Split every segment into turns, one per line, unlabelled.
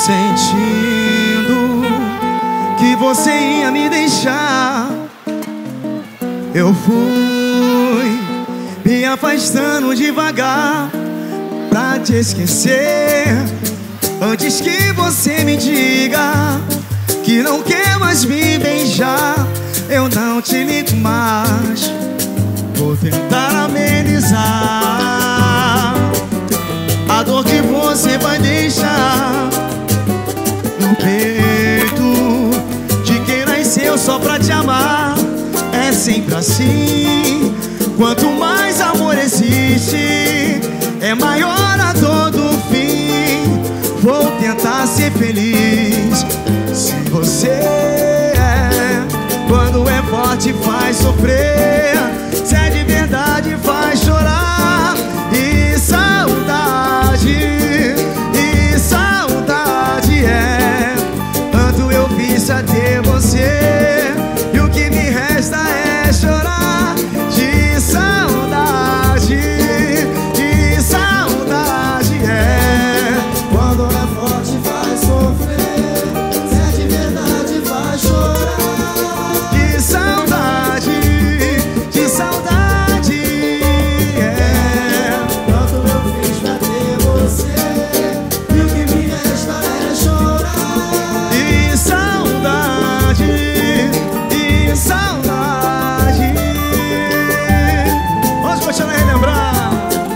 Sentindo que você ia me deixar, eu fui me afastando devagar pra te esquecer, antes que você me diga que não quer mais me beijar. Eu não te ligo mais, vou tentar amenizar a dor que você vai deixar no peito de quem nasceu só pra te amar. É sempre assim, quanto mais amor existe, é maior a dor do fim. Vou tentar ser feliz. Se você quando é forte faz sofrer, se é de verdade faz chorar. E saudade é tanto eu fiz a ter você, e o que me resta é chorar. De saudade é
quando é forte faz sofrer, se é de verdade faz chorar.
De saudade é
quanto eu fiz pra ter você, e o que me resta é chorar.
de saudade Vamos continuar a relembrar.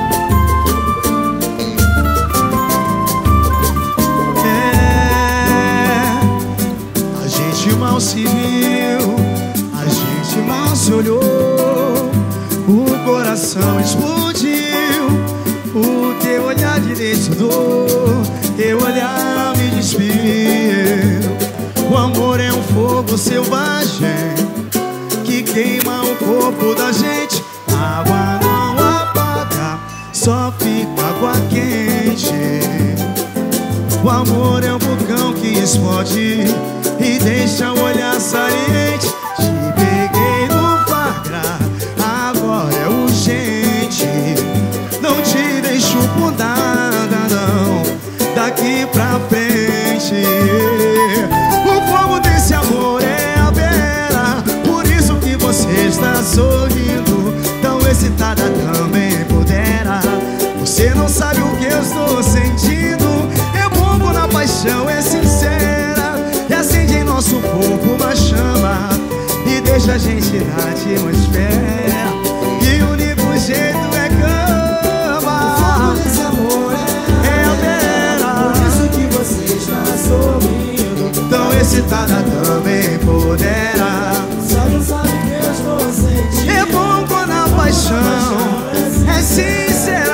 A gente mal se viu, a gente mal se olhou, o coração explodiu, o teu olhar direcionou, teu olhar me despiu. O amor é um fogo selvagem que queima o corpo da gente. A água não apaga, só fica água quente. O amor é um vulcão que explode e deixa o olhar saliente. Te peguei no flagra, agora é urgente. Não te deixo por nada não, daqui pra frente. O fogo desse amor é a vera, por isso que você está sorrindo, tão excitada também pudera. Você não sabe o que eu estou sentindo. Eu bombo na paixão, é sincera, e acende em nosso corpo uma chama e deixa a gente na atmosfera. E o único jeito é cama.
O fogo desse amor
é a vera,
por isso que você está sorrindo,
tão excitada também pudera.
só não sabe o que eu estou sentindo.
É bombo na paixão, é sincera,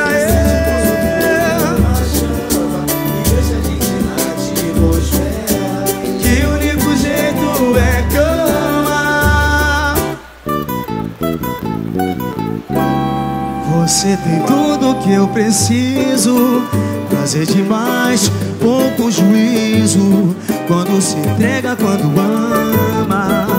que o único jeito é cama. Você tem tudo que eu preciso, prazer demais, pouco juízo, quando se entrega, quando ama.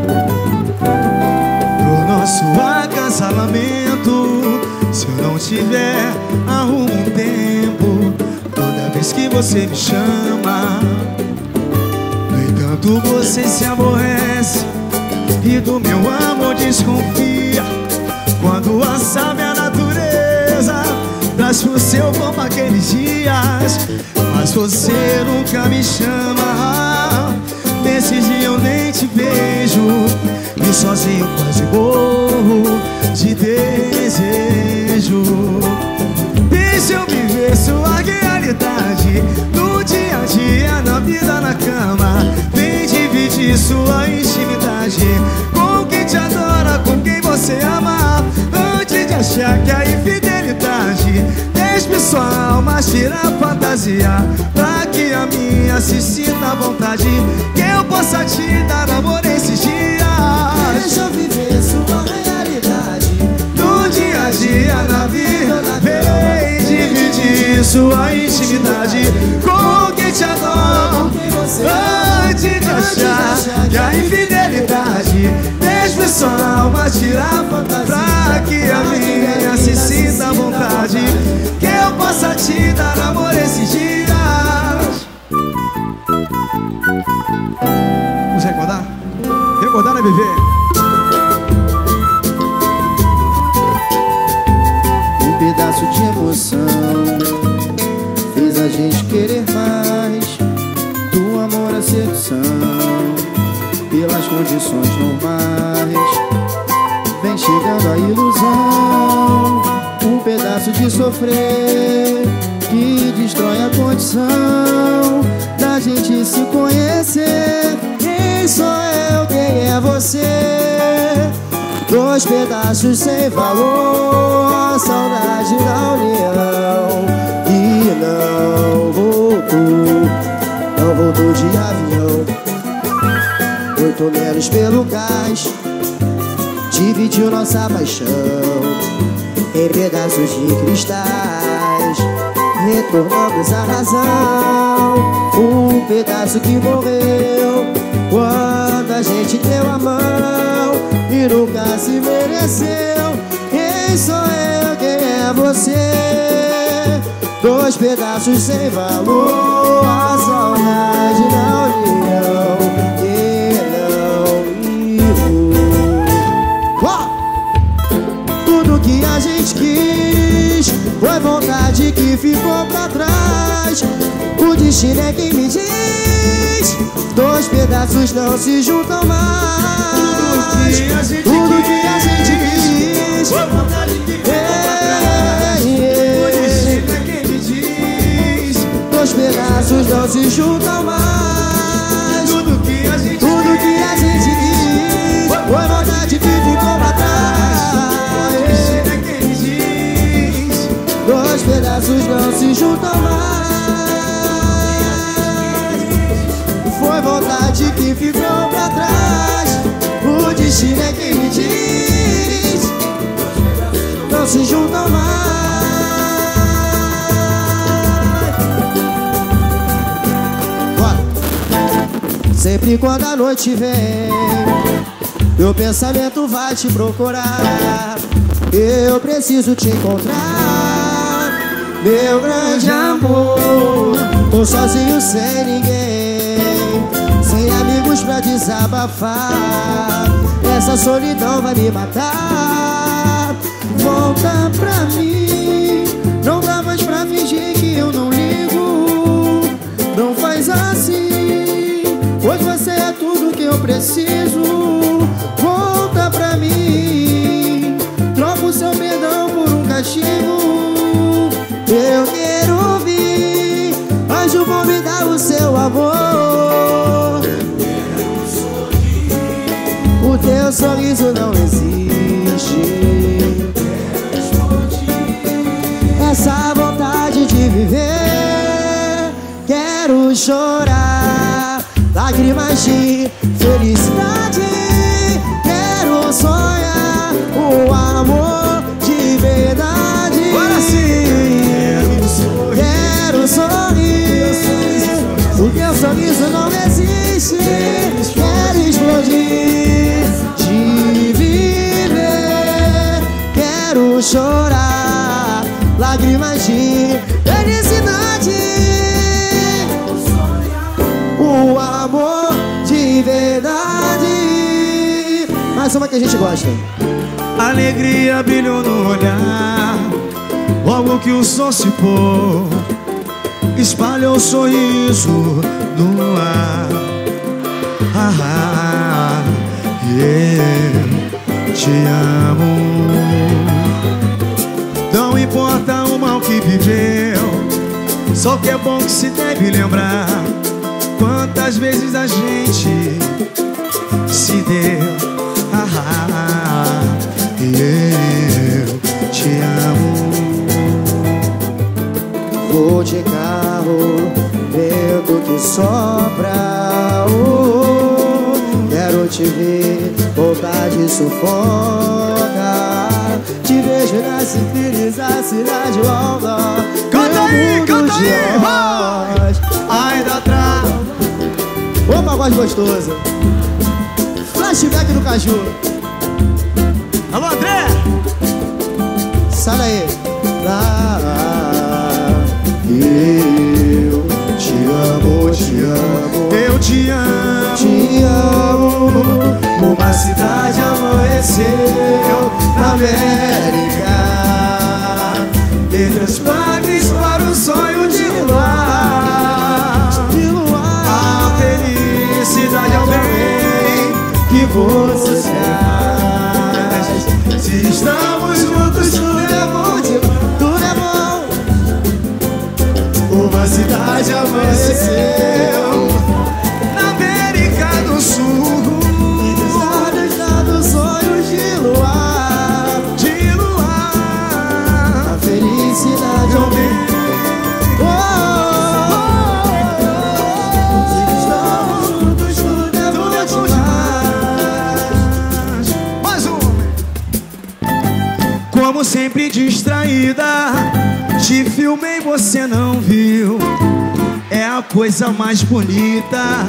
Pro nosso acasalamento, se eu não tiver, arrumo um tempo, toda vez que você me chama. No entanto você se aborrece e do meu amor desconfia, quando a sabe a natureza traz pro seu corpo aqueles dias. Mas você nunca me chama, nesse dia eu nem te vejo, e sozinho quase morro de desejo. Deixa eu viver sua realidade, no dia a dia, na vida, na cama. Vem dividir sua intimidade com quem te adora, com quem você ama, antes de achar que a infidelidade despe sua alma, tira a fantasia, pra que a minha se sinta à vontade, que eu possa te dar amor esses dias.
Deixa eu viver sua realidade,
No dia a dia, na vida, vem dividir sua intimidade com quem te adora, antes de achar que a infidelidade despe sua alma, tira a fantasia, pra que a minha se sinta à vontade, que eu possa te dar amor esses dias.
gente querer mais do amor à sedução, pelas condições normais. Vem chegando a ilusão, um pedaço de sofrer que destrói a condição da gente se conhecer. Quem sou eu, quem é você? Dois pedaços sem valor, saudade da união. E não voltou de avião, muito menos pelo cais. Dividiu nossa paixão em pedaços de cristais. Retornamos à razão, um pedaço que morreu quando a gente deu a mão e nunca se mereceu. Quem sou eu, quem é você? Dois pedaços sem valor, a saudade da união que não. Tudo que a gente quis foi vontade que ficou pra trás. O destino é quem me diz, dois pedaços não se juntam mais. Tudo que a gente quis foi vontade que ficou pra trás. O destino é quem me diz, dois pedaços não se juntam mais. Tudo que a gente quis foi vontade que ficou pra trás. Dois pedaços não se juntam mais. Foi vontade que ficou pra trás. O destino é quem me diz, não se juntam mais. Bora. Sempre quando a noite vem, meu pensamento vai te procurar. Eu preciso te encontrar, meu grande amor. Tô sozinho sem ninguém, sem amigos pra desabafar. Essa solidão vai me matar. Volta pra mim, não dá mais pra fingir que eu não ligo. Não faz assim, pois você é tudo que eu preciso. Volta pra mim, troca o seu perdão por um castigo. Eu quero ouvir, anjo, vou me dar o seu amor. O teu sorriso não existe. Essa vontade de viver, quero chorar lágrimas de felicidade. Quero sonhar o amor de verdade.
Agora sim.
Quero sorrir, o teu sorriso não existe. Quero explodir de viver. Quero chorar lágrimas de felicidade. O amor de verdade. Mais uma que a gente gosta.
Alegria brilhou no olhar, logo que o sol se pôs, espalhou o sorriso no ar. Eu te amo. Não importa o mal que viveu, só que é bom que se deve lembrar quantas vezes a gente se deu. Eu te amo.
Vou de carro, vento que sopra. Quero te ver, vontade sufoca. Te vejo na cidade longa.
Canta aí, vai!
Ainda atrás. Opa, voz gostosa. Flashback do Caju.
Alô, André!
Sai daí. Eu te amo, te amo.
Eu te amo.
Te amo. Uma cidade amanheceu na América, entre as partes para o sonho de lá. você faz.
Se estamos juntos, tudo é bom demais.
Tudo é bom.
Uma cidade amanheceu na América do Sul.
Dos sonhos de luar, a felicidade
eu vi.
Estamos juntos, tudo é bom demais.
Mais um. Como sempre distraída, te filmei, você não viu. É a coisa mais bonita.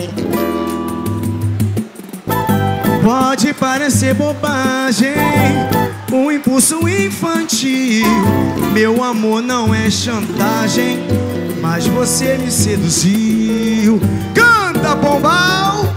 Pode parecer bobagem, um impulso infantil. Meu amor não é chantagem, mas você me seduziu. Canta, Pombal!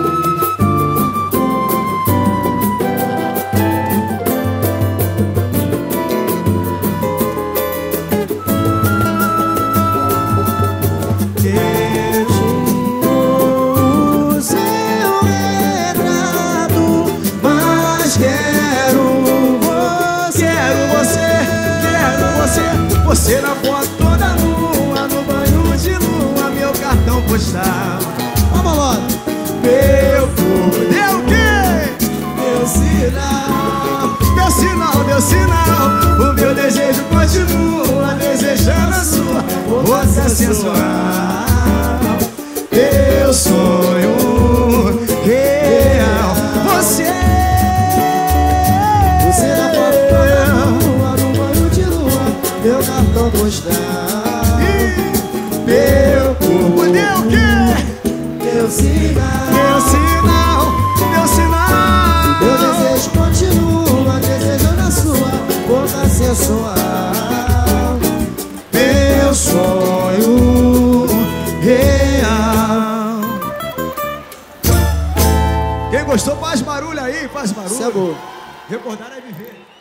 Você na foto toda nua, no banho de lua, meu cartão postal.
Vamos lá.
Meu corpo deu o quê?
Deu sinal.
Deu sinal, deu sinal. O meu desejo continua, desejando a sua força sensual. Meu sonho real. Você
na foto toda nua, no banho de lua, meu cartão postal.
Meu corpo deu o quê?
Deu sinal.
Deu sinal, deu sinal.
Meu desejo continua, desejando a sua boca sensual.
Meu sonho real. Quem gostou, faz barulho aí, faz barulho.
Isso é bom.
Recordar é viver.